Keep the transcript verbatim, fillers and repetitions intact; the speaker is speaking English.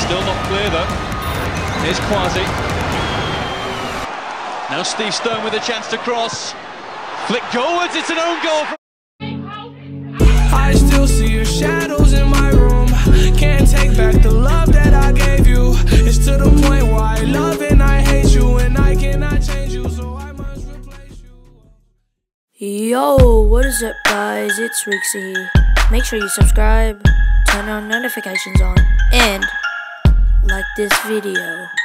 Still not clear though. Here's Quasi. Now Steve Stone with a chance to cross. Flick goalwards, it's an own goal. I still see your shadows in my room. Can't take back the love that I gave you. It's to the point where I love and I hate you, and I cannot change you, so I must replace you. Yo, what is up guys, it's Rixie. Make sure you subscribe, turn on notifications on, and like this video.